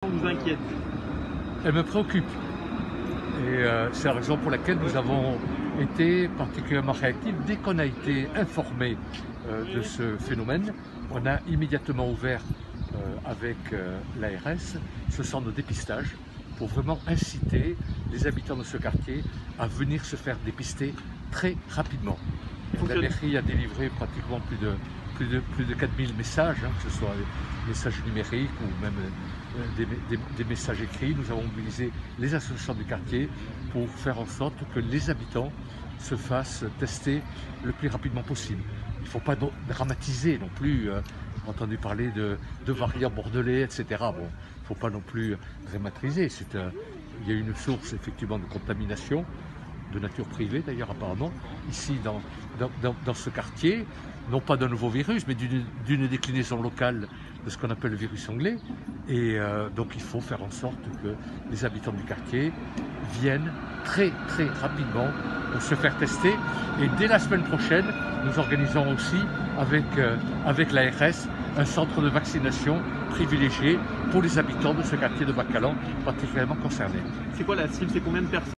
vous inquiète? Elle me préoccupe. Et c'est la raison pour laquelle nous avons été particulièrement réactifs. Dès qu'on a été informé de ce phénomène, on a immédiatement ouvert avec l'ARS ce centre de dépistage pour vraiment inciter les habitants de ce quartier à venir se faire dépister très rapidement. La mairie a délivré pratiquement plus de 4000 messages, que ce soit des messages numériques ou même des messages écrits. Nous avons mobilisé les associations du quartier pour faire en sorte que les habitants se fassent tester le plus rapidement possible. Il ne faut pas dramatiser non plus. J'ai entendu parler de variants bordelais, etc. Bon, il ne faut pas non plus dramatiser. Il y a une source effectivement de contamination, de nature privée d'ailleurs apparemment, ici dans ce quartier, non pas d'un nouveau virus, mais d'une déclinaison locale de ce qu'on appelle le virus anglais. Et donc il faut faire en sorte que les habitants du quartier viennent très rapidement se faire tester. Et dès la semaine prochaine, nous organisons aussi avec l'ARS un centre de vaccination privilégié pour les habitants de ce quartier de Bacalan, particulièrement concernés. C'est quoi la cible? C'est combien de personnes?